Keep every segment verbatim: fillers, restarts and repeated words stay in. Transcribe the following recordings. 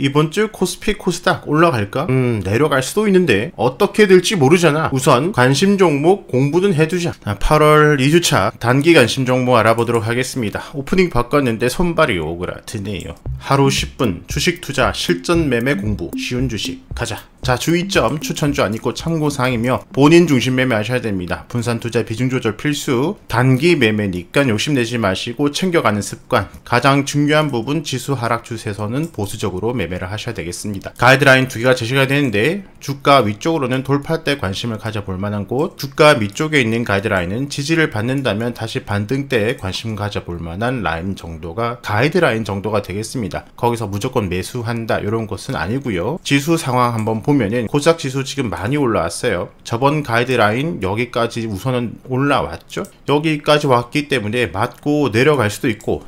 이번 주 코스피 코스닥 올라갈까? 음 내려갈 수도 있는데 어떻게 될지 모르잖아. 우선 관심 종목 공부는 해두자. 팔월 이 주차 단기 관심 종목 알아보도록 하겠습니다. 오프닝 바꿨는데 손발이 오그라드네요. 하루 십 분 주식 투자 실전 매매 공부 쉬운 주식 가자. 자, 주의점 추천주 아니고 참고사항이며 본인 중심 매매 하셔야 됩니다. 분산 투자 비중 조절 필수. 단기 매매니까 욕심내지 마시고 챙겨가는 습관. 가장 중요한 부분 지수 하락 추세에서는 보수적으로 매매를 하셔야 되겠습니다. 가이드라인 두 개가 제시가 되는데 주가 위쪽으로는 돌파 때 관심을 가져볼 만한 곳, 주가 밑쪽에 있는 가이드라인은 지지를 받는다면 다시 반등 때에 관심 가져볼 만한 라인 정도가 가이드라인 정도가 되겠습니다. 거기서 무조건 매수한다 이런 것은 아니고요. 지수 상황 한번 보면은 코스닥 지수 지금 많이 올라왔어요. 저번 가이드라인 여기까지 우선은 올라왔죠. 여기까지 왔기 때문에 맞고 내려갈 수도 있고,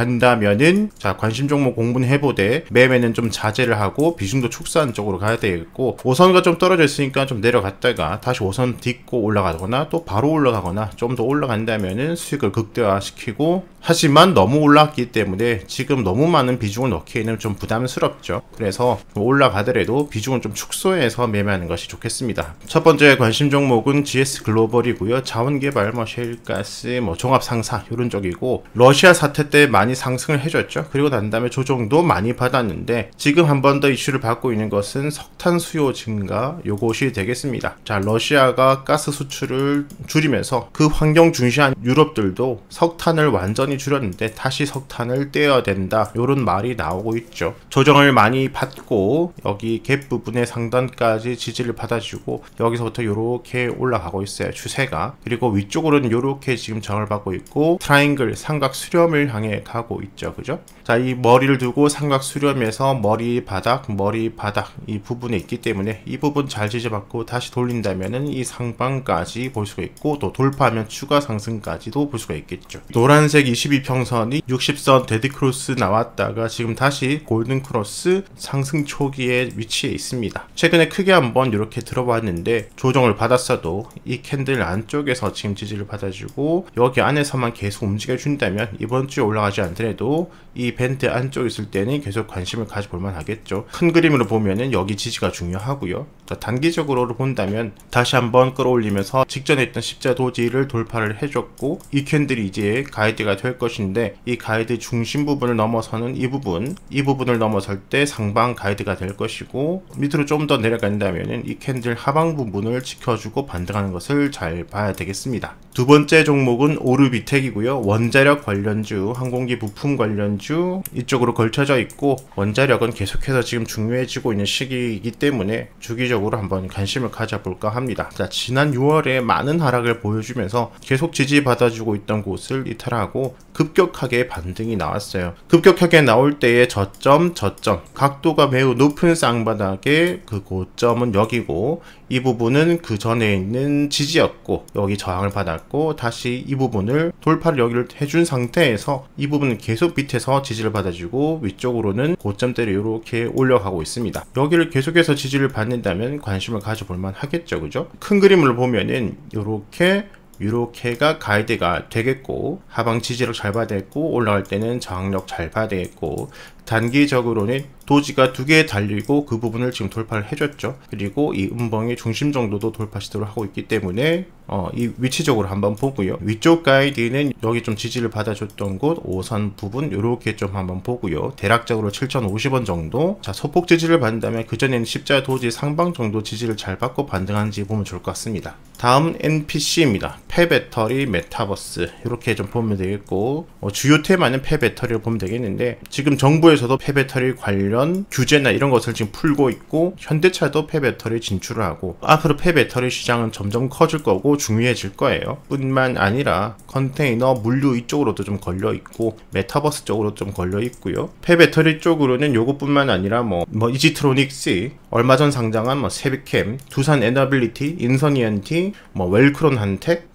내려간다면은 자 관심 종목 공부는 해보되 매매는 좀 자제를 하고 비중도 축소하는 쪽으로 가야 되겠고, 오선과 좀 떨어져 있으니까 좀 내려갔다가 다시 오선 딛고 올라가거나 또 바로 올라가거나 좀 더 올라간다면은 수익을 극대화시키고, 하지만 너무 올랐기 때문에 지금 너무 많은 비중을 넣기에는 좀 부담스럽죠. 그래서 올라가더라도 비중을 좀 축소해서 매매하는 것이 좋겠습니다. 첫 번째 관심 종목은 지에스 글로벌이고요. 자원개발, 뭐 셰일가스, 뭐 종합상사 이런 쪽이고, 러시아 사태 때 많이 상승을 해줬죠. 그리고 난 다음에 조정도 많이 받았는데 지금 한 번 더 이슈를 받고 있는 것은 석탄 수요 증가 요것이 되겠습니다. 자, 러시아가 가스 수출을 줄이면서 그 환경 중시한 유럽들도 석탄을 완전히 줄였는데 다시 석탄을 떼어야 된다 이런 말이 나오고 있죠. 조정을 많이 받고 여기 갭 부분의 상단까지 지지를 받아주고 여기서부터 이렇게 올라가고 있어요, 추세가. 그리고 위쪽으로는 이렇게 지금 저항을 받고 있고 트라이앵글 삼각 수렴을 향해 가고 있죠. 그죠? 자, 이 머리를 두고 삼각 수렴에서 머리 바닥 머리 바닥 이 부분에 있기 때문에 이 부분 잘 지지받고 다시 돌린다면은 이 상방까지 볼 수가 있고, 또 돌파하면 추가 상승까지도 볼 수가 있겠죠. 노란색 이십이 평선이 육십 선 데드크로스 나왔다가 지금 다시 골든크로스 상승 초기에 위치해 있습니다. 최근에 크게 한번 이렇게 들어봤는데 조정을 받았어도 이 캔들 안쪽에서 지금 지지를 받아주고 여기 안에서만 계속 움직여 준다면 이번 주에 올라가지 않더라도 이 밴드 안쪽에 있을 때는 계속 관심을 가져볼 만 하겠죠. 큰 그림으로 보면은 여기 지지가 중요하고요. 자, 단기적으로 본다면 다시 한번 끌어올리면서 직전에 있던 십자 도지를 돌파를 해줬고, 이 캔들이 이제 가이드가 될 것인데 이 가이드 중심 부분을 넘어서는 이 부분 이 부분을 넘어설 때 상방 가이드가 될 것이고, 밑으로 좀 더 내려간다면은 이 캔들 하방 부분을 지켜주고 반등하는 것을 잘 봐야 되겠습니다. 두 번째 종목은 오르비텍이고요. 원자력 관련주, 항공기 부품 관련주 이쪽으로 걸쳐져 있고, 원자력은 계속해서 지금 중요해지고 있는 시기이기 때문에 주기적으로 한번 관심을 가져볼까 합니다. 자, 지난 유월에 많은 하락을 보여주면서 계속 지지받아주고 있던 곳을 이탈하고 급격하게 반등이 나왔어요. 급격하게 나올 때의 저점, 저점 각도가 매우 높은 쌍바닥의 그 고점은 여기고, 이 부분은 그 전에 있는 지지였고 여기 저항을 받았고 다시 이 부분을 돌파를 여기를 해준 상태에서 이 부분은 계속 밑에서 지지를 받아주고 위쪽으로는 고점대로 이렇게 올려가고 있습니다. 여기를 계속해서 지지를 받는다면 관심을 가져볼 만 하겠죠. 그죠? 큰 그림을 보면은 이렇게 이렇게가 가이드가 되겠고, 하방 지지력 잘 봐야 되겠고, 올라갈 때는 저항력 잘 봐야 되겠고, 단기적으로는 도지가 두 개 달리고 그 부분을 지금 돌파를 해줬죠. 그리고 이 음봉의 중심 정도도 돌파 시도를 하고 있기 때문에 어, 이 위치적으로 한번 보고요. 위쪽 가이드는 여기 좀 지지를 받아줬던 곳 오선 부분 이렇게 좀 한번 보고요. 대략적으로 칠천오십 원 정도. 자, 소폭 지지를 받는다면 그전에는 십자 도지 상방 정도 지지를 잘 받고 반등하는지 보면 좋을 것 같습니다. 다음 엔피씨입니다. 폐배터리, 메타버스 이렇게 좀 보면 되겠고, 어, 주요 테마는 폐배터리를 보면 되겠는데 지금 정부에서도 폐배터리 관련 규제나 이런 것을 지금 풀고 있고, 현대차도 폐배터리 진출을 하고 앞으로 폐배터리 시장은 점점 커질 거고 중요해질 거예요. 뿐만 아니라 컨테이너, 물류 이쪽으로도 좀 걸려 있고 메타버스 쪽으로 좀 걸려 있고요. 폐배터리 쪽으로는 요것뿐만 아니라 뭐, 뭐 이지트로닉스, 얼마 전 상장한 뭐 세비캠, 두산 에너빌리티, 인선이언티, 뭐 웰크론 한텍,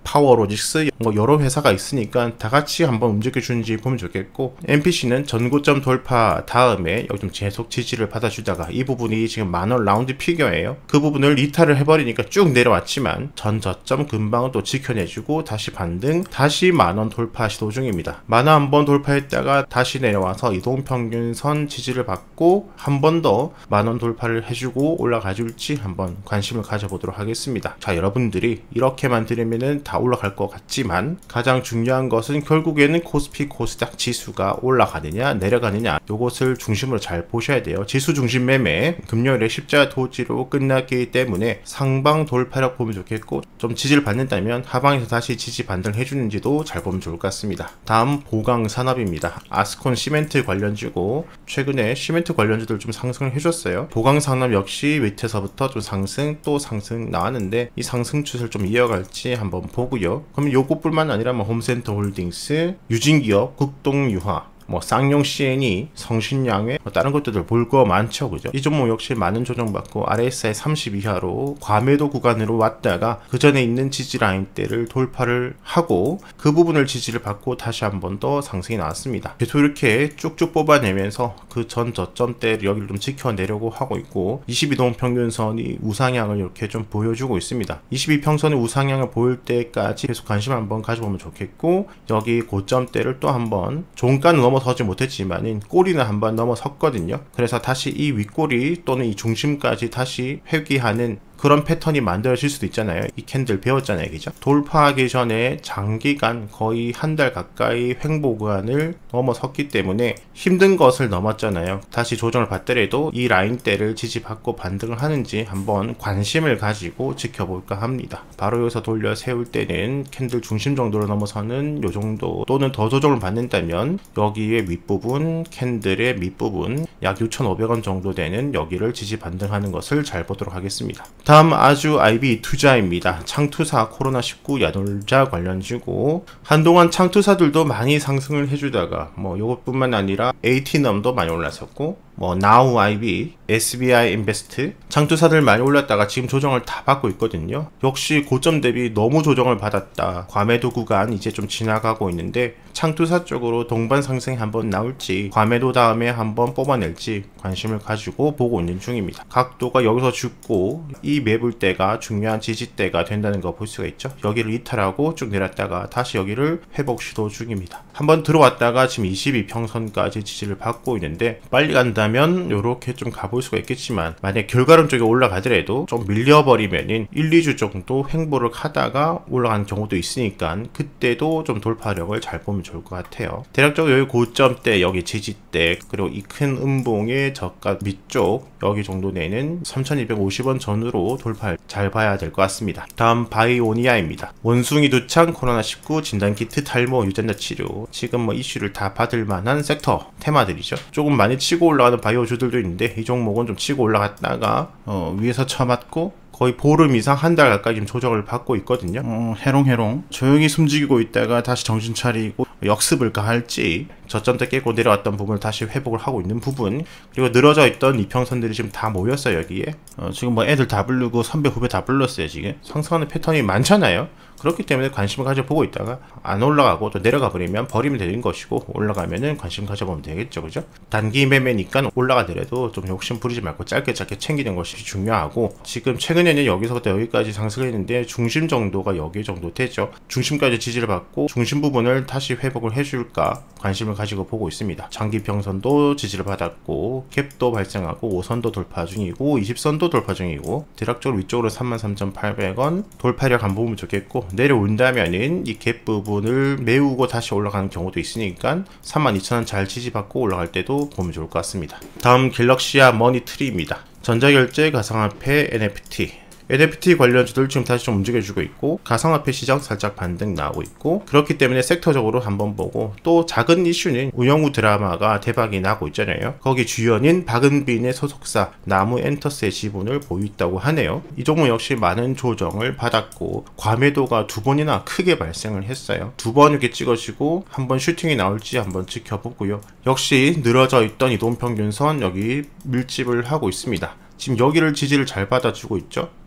파워로직스 뭐 여러 회사가 있으니까 다 같이 한번 움직여주는지 보면 좋겠고, 엠피씨는 전고점 돌파 다음에 여기 좀 계속 지지를 받아주다가 이 부분이 지금 만원 라운드 피겨예요. 그 부분을 이탈을 해버리니까 쭉 내려왔지만 전 저점 근방은 또 지켜내주고 다시 반등, 다시 만원 돌파 시도 중입니다. 만원 한번 돌파했다가 다시 내려와서 이동평균선 지지를 받고 한 번 더 만원 돌파를 해주고 올라가줄지 한번 관심을 가져보도록 하겠습니다. 자, 여러분들이 이렇게만 들으면은 다 올라갈 것 같지만 가장 중요한 것은 결국에는 코스피 코스닥 지수가 올라가느냐 내려가느냐, 요것을 중심으로 잘 보셔야 돼요. 지수 중심 매매 금요일에 십자 도지로 끝났기 때문에 상방 돌파력 보면 좋겠고, 좀 지지를 받는다면 하방에서 다시 지지 반등 해주는지도 잘 보면 좋을 것 같습니다. 다음 보강산업입니다. 아스콘 시멘트 관련주고, 최근에 시멘트 관련주들 좀 상승을 해줬어요. 보강산업 역시 밑에서부터 좀 상승 또 상승 나왔는데 이 상승 추세를 좀 이어갈지 한번 보고요. 그럼 요것뿐만 아니라 뭐 홈센터 홀딩스, 유진기업, 국동유화, 뭐 쌍용 씨엔이, 성신양회, 뭐 다른 것들도 볼 거 많죠, 그죠? 이 종목 역시 많은 조정받고 알에스아이 삼십 이하로 과매도 구간으로 왔다가 그 전에 있는 지지 라인대를 돌파를 하고 그 부분을 지지를 받고 다시 한 번 더 상승이 나왔습니다. 계속 이렇게 쭉쭉 뽑아내면서 그 전 저점대를 여기를 좀 지켜내려고 하고 있고, 이십이 동 평균선이 우상향을 이렇게 좀 보여주고 있습니다. 이십이 평선의 우상향을 보일 때까지 계속 관심 한번 가져보면 좋겠고, 여기 고점대를 또 한번 종가는 넘어서지 못했지만 꼬리는 한번 넘어섰거든요. 그래서 다시 이 윗꼬리 또는 이 중심까지 다시 회귀하는 그런 패턴이 만들어질 수도 있잖아요. 이 캔들 배웠잖아요, 그죠? 돌파하기 전에 장기간 거의 한 달 가까이 횡보 구간을 넘어섰기 때문에 힘든 것을 넘었잖아요. 다시 조정을 받더라도 이 라인대를 지지받고 반등을 하는지 한번 관심을 가지고 지켜볼까 합니다. 바로 여기서 돌려 세울 때는 캔들 중심 정도를 넘어서는 요 정도 또는 더 조정을 받는다면 여기에 윗부분, 캔들의 밑부분 약 육천오백 원 정도 되는 여기를 지지 반등하는 것을 잘 보도록 하겠습니다. 다음 아주 아이비 투자입니다. 창투사 코로나 십구 야놀자 관련주고, 한동안 창투사들도 많이 상승을 해주다가 뭐 요것뿐만 아니라 에이티넘도 많이 올랐었고, 뭐 나우 아이비, 에스비아이 인베스트, 창투사들 많이 올랐다가 지금 조정을 다 받고 있거든요. 역시 고점 대비 너무 조정을 받았다, 과매도 구간 이제 좀 지나가고 있는데 창투사 쪽으로 동반 상승이 한번 나올지 과매도 다음에 한번 뽑아낼지 관심을 가지고 보고 있는 중입니다. 각도가 여기서 죽고 이 매불대가 중요한 지지대가 된다는 거 볼 수가 있죠. 여기를 이탈하고 쭉 내렸다가 다시 여기를 회복 시도 중입니다. 한번 들어왔다가 지금 이십이 평선까지 지지를 받고 있는데 빨리 간다면 요렇게 좀 가볼 수가 있겠지만, 만약 결과론 쪽에 올라가더라도 좀 밀려버리면은 일, 이 주 정도 횡보를 하다가 올라가는 경우도 있으니까 그때도 좀 돌파력을 잘 보면 좋을 것 같아요. 대략적으로 여기 고점대, 여기 지지대, 그리고 이 큰 음봉의 저가 밑쪽 여기 정도 내는 삼천이백오십 원 전후로 돌파 잘 봐야 될 것 같습니다. 다음 바이오니아입니다. 원숭이 두창 코로나 십구 진단키트 탈모 유전자 치료, 지금 뭐 이슈를 다 받을 만한 섹터 테마들이죠. 조금 많이 치고 올라가는 바이오주들도 있는데 이 종목은 좀 치고 올라갔다가 어, 위에서 쳐맞고 거의 보름 이상 한 달 가까이 지금 조정을 받고 있거든요. 어, 해롱해롱 조용히 숨죽이고 있다가 다시 정신 차리고 역습을 가할지, 저점대 깨고 내려왔던 부분을 다시 회복을 하고 있는 부분, 그리고 늘어져 있던 이평선들이 지금 다 모였어요. 여기에 어, 지금 뭐 애들 다 부르고 선배 후배 다 불렀어요. 지금 상승하는 패턴이 많잖아요. 그렇기 때문에 관심을 가져보고 있다가 안 올라가고 또 내려가 버리면 버리면 되는 것이고, 올라가면은 관심 가져보면 되겠죠, 그죠? 단기 매매니까 올라가더라도 좀 욕심 부리지 말고 짧게 짧게 챙기는 것이 중요하고, 지금 최근에는 여기서부터 여기까지 상승을 했는데 중심 정도가 여기 정도 되죠. 중심까지 지지를 받고 중심 부분을 다시 회복을 해줄까 관심을 가지고 보고 있습니다. 장기 평선도 지지를 받았고 갭도 발생하고 오선도 돌파 중이고 이십선도 돌파 중이고, 대략적으로 위쪽으로 삼만 삼천팔백 원 돌파력 안 보면 좋겠고, 내려온다면은 이 갭 부분을 메우고 다시 올라가는 경우도 있으니까 삼만 이천 원 잘 지지받고 올라갈 때도 보면 좋을 것 같습니다. 다음 갤럭시아 머니트리입니다. 전자결제, 가상화폐, 엔에프티, 엔에프티 관련주들 지금 다시 좀 움직여주고 있고, 가상화폐 시장 살짝 반등 나오고 있고, 그렇기 때문에 섹터적으로 한번 보고, 또 작은 이슈는 운영후 드라마가 대박이 나고 있잖아요. 거기 주연인 박은빈의 소속사 나무엔터스의 지분을 보유 있다고 하네요. 이 종목 역시 많은 조정을 받았고 과매도가 두 번이나 크게 발생을 했어요. 두 번 이렇게 찍어지고 한번 슈팅이 나올지 한번 지켜보고요. 역시 늘어져 있던 이동평균선 여기 밀집을 하고 있습니다. 지금 여기를 지지를 잘 받아주고 있죠.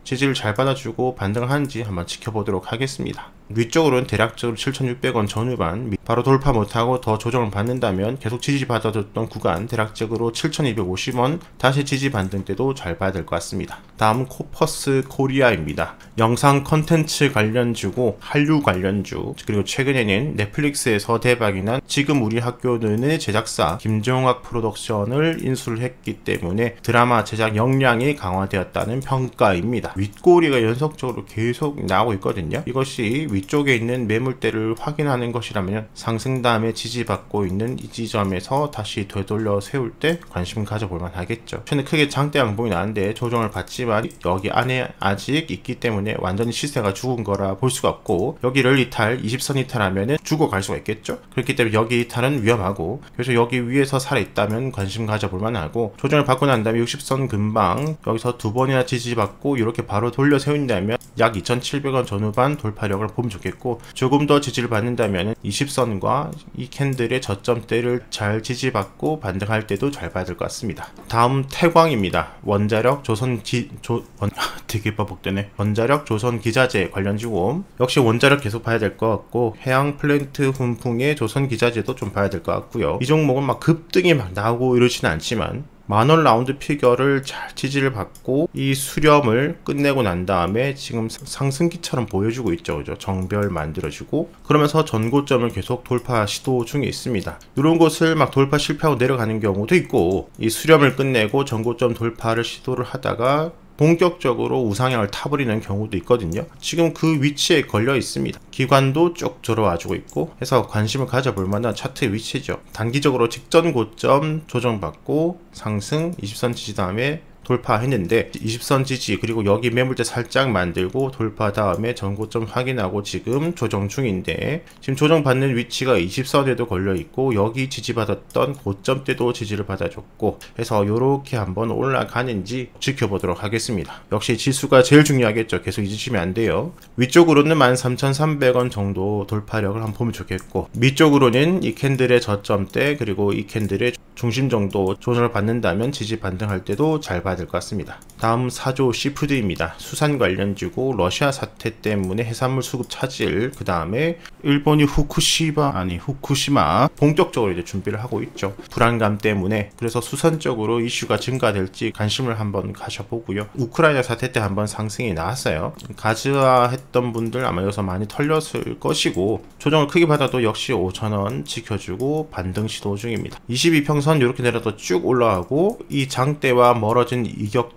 지지를 잘 받아주고 반등을 하는지 한번 지켜보도록 하겠습니다. 위쪽으로는 대략적으로 칠천육백 원 전후반 바로 돌파 못하고 더 조정을 받는다면 계속 지지받아줬던 구간 대략적으로 칠천이백오십 원 다시 지지 반등 때도 잘 봐야 될 것 같습니다. 다음은 코퍼스 코리아입니다. 영상 컨텐츠 관련주고 한류 관련주, 그리고 최근에는 넷플릭스에서 대박이 난 지금 우리 학교는의 제작사 김종학 프로덕션을 인수를 했기 때문에 드라마 제작 역량이 강화되었다는 평가입니다. 윗꼬리가 연속적으로 계속 나오고 있거든요. 이것이 위쪽에 있는 매물대를 확인하는 것이라면 상승 다음에 지지받고 있는 이 지점에서 다시 되돌려 세울 때 관심 가져볼 만하겠죠. 최근에 크게 장대 양봉이 나는데 조정을 받지만 여기 안에 아직 있기 때문에 완전히 시세가 죽은 거라 볼 수가 없고, 여기를 이탈, 이십 선 이탈하면 죽어갈 수가 있겠죠. 그렇기 때문에 여기 이탈은 위험하고, 그래서 여기 위에서 살아있다면 관심 가져볼 만하고, 조정을 받고 난 다음에 육십 선 근방 여기서 두 번이나 지지받고 이렇게 바로 돌려 세운다면 약 이천칠백 원 전후반 돌파력을 보면 좋겠고, 조금 더 지지를 받는다면 이십 선과 이 캔들의 저점대를 잘 지지받고 반등할 때도 잘 봐야 될 것 같습니다. 다음 태광입니다. 원자력 조선 기 조 원, 되게 반복되네. 원자력 조선 기자재 관련주고, 역시 원자력 계속 봐야 될 것 같고, 해양 플랜트 훈풍의 조선 기자재도 좀 봐야 될 것 같고요. 이 종목은 막 급등이 막 나오고 이러지는 않지만 만원 라운드 피겨를 잘 지지를 받고 이 수렴을 끝내고 난 다음에 지금 상승기처럼 보여주고 있죠. 그죠? 정별 만들어주고 그러면서 전고점을 계속 돌파 시도 중에 있습니다. 이런 곳을 막 돌파 실패하고 내려가는 경우도 있고, 이 수렴을 끝내고 전고점 돌파를 시도를 하다가 본격적으로 우상향을 타버리는 경우도 있거든요. 지금 그 위치에 걸려 있습니다. 기관도 쭉 들어와주고 있고 해서 관심을 가져볼 만한 차트의 위치죠. 단기적으로 직전 고점 조정받고 상승 이십 선 지지 다음에 돌파했는데, 이십 선 지지 그리고 여기 매물대 살짝 만들고 돌파 다음에 전고점 확인하고 지금 조정 중인데, 지금 조정받는 위치가 이십 선에도 걸려있고 여기 지지받았던 고점대도 지지를 받아줬고 해서 이렇게 한번 올라가는지 지켜보도록 하겠습니다. 역시 지수가 제일 중요하겠죠. 계속 잊으시면 안 돼요. 위쪽으로는 만 삼천삼백 원 정도 돌파력을 한번 보면 좋겠고, 밑쪽으로는 이 캔들의 저점대 그리고 이 캔들의 중심 정도 조정을 받는다면 지지 반등할 때도 잘 봐야 될 것 같습니다. 다음 사조 시푸드입니다. 수산 관련주고, 러시아 사태 때문에 해산물 수급 차질, 그 다음에 일본이 후쿠시마 아니 후쿠시마 본격적으로 이제 준비를 하고 있죠. 불안감 때문에. 그래서 수산 쪽으로 이슈가 증가될지 관심을 한번 가셔보고요. 우크라이나 사태 때 한번 상승이 나왔어요. 가즈아 했던 분들 아마 여기서 많이 털렸을 것이고, 조정을 크게 받아도 역시 오천 원 지켜주고 반등 시도 중입니다. 이십이 평선 이렇게 내려도 쭉 올라가고 이 장대와 멀어진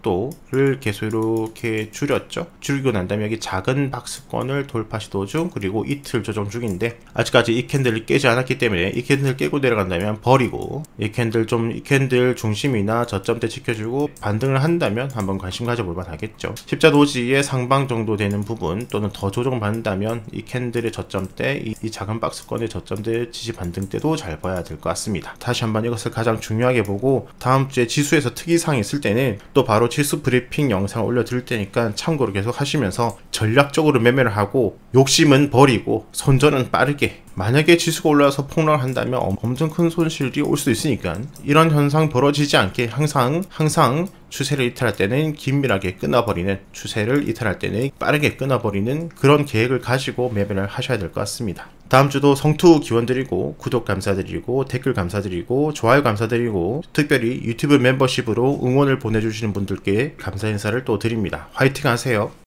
이격도를 계속 이렇게 줄였죠. 줄이고 난 다음에 여기 작은 박스권을 돌파 시도 중, 그리고 이틀 조정 중인데 아직까지 이 캔들을 깨지 않았기 때문에 이 캔들 깨고 내려간다면 버리고, 이 캔들 좀 이 캔들 중심이나 저점대 지켜주고 반등을 한다면 한번 관심 가져볼 만하겠죠. 십자도지의 상방 정도 되는 부분 또는 더 조정 받는다면 이 캔들의 저점대, 이, 이 작은 박스권의 저점대 지지 반등 때도 잘 봐야 될 것 같습니다. 다시 한번 이것을 가장 중요하게 보고, 다음 주에 지수에서 특이사항이 있을 때는 또 바로 지수 브리핑 영상을 올려드릴 테니까 참고로 계속 하시면서 전략적으로 매매를 하고 욕심은 버리고 손절은 빠르게, 만약에 지수가 올라와서 폭락을 한다면 엄청 큰 손실이 올 수도 있으니까 이런 현상 벌어지지 않게 항상 항상 추세를 이탈할 때는 긴밀하게 끊어버리는, 추세를 이탈할 때는 빠르게 끊어버리는 그런 계획을 가지고 매매를 하셔야 될 것 같습니다. 다음 주도 성투 기원드리고, 구독 감사드리고, 댓글 감사드리고, 좋아요 감사드리고, 특별히 유튜브 멤버십으로 응원을 보내주시는 분들께 감사 인사를 또 드립니다. 화이팅 하세요.